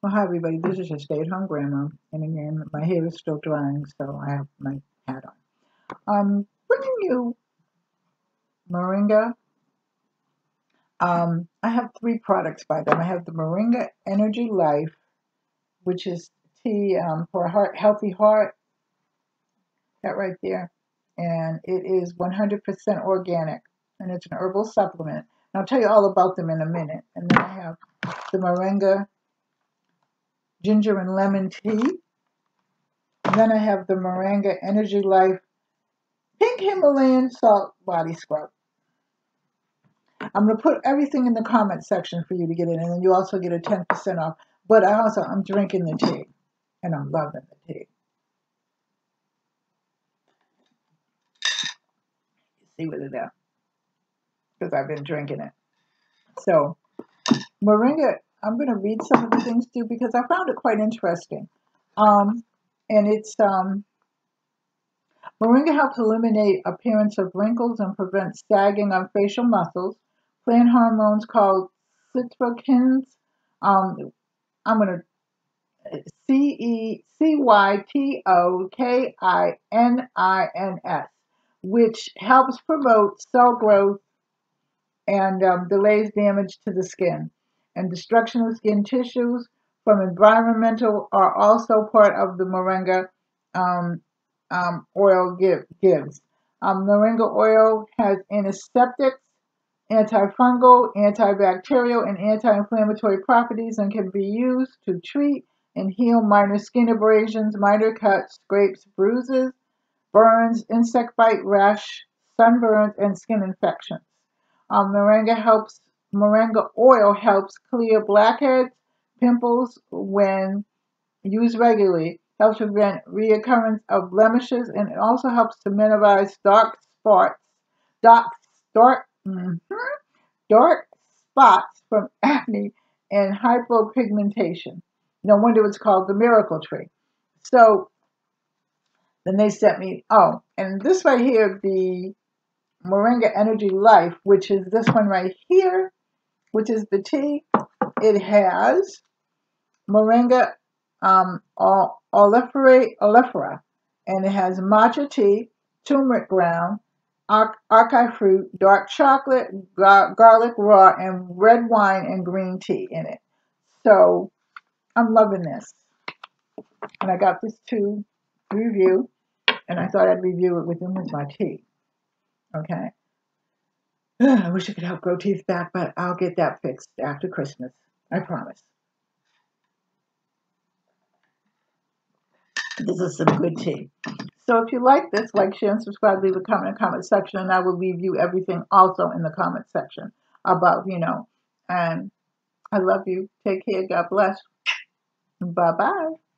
Well, hi everybody. This is your stay-at-home grandma, and again, my hair is still drying, so I have my hat on. Bringing you Moringa. I have three products by them. I have the Moringa Energy Life, which is tea for a healthy heart. That right there, and it is 100% organic, and it's an herbal supplement. And I'll tell you all about them in a minute. And then I have the Moringa Ginger and Lemon Tea. And then I have the Moringa Energy Life Pink Himalayan Salt Body Scrub. I'm going to put everything in the comment section for you to get in, and then you also get a 10% off. But I'm drinking the tea, and I'm loving the tea. You see what it is, because I've been drinking it. So, Moringa, I'm going to read some of the things too, because I found it quite interesting. And it's Moringa helps eliminate appearance of wrinkles and prevent sagging on facial muscles. Plant hormones called cytokines. I'm going to CECYTOKININS, which helps promote cell growth and delays damage to the skin. And destruction of skin tissues from environmental are also part of the Moringa oil gives. Moringa oil has antiseptics, antifungal, antibacterial, and anti-inflammatory properties and can be used to treat and heal minor skin abrasions, minor cuts, scrapes, bruises, burns, insect bite, rash, sunburns, and skin infections. Moringa oil helps clear blackheads, pimples when used regularly, helps prevent reoccurrence of blemishes, and it also helps to minimize dark, dark, mhm, dark spots from acne and hypopigmentation. No wonder it's called the miracle tree. So then they sent me, and this right here, the Moringa Energy Life, which is this one right here, which is the tea. It has Moringa oleifera, and it has matcha tea, turmeric ground, acai fruit, dark chocolate, garlic raw, and red wine and green tea in it. So I'm loving this. And I got this to review, and I thought I'd review it with them with my tea. Okay. I wish I could help grow teeth back, but I'll get that fixed after Christmas. I promise. This is some good tea. So if you like this, like, share, and subscribe, leave a comment in the comment section, and I will leave you everything also in the comment section about, and I love you. Take care. God bless. Bye-bye.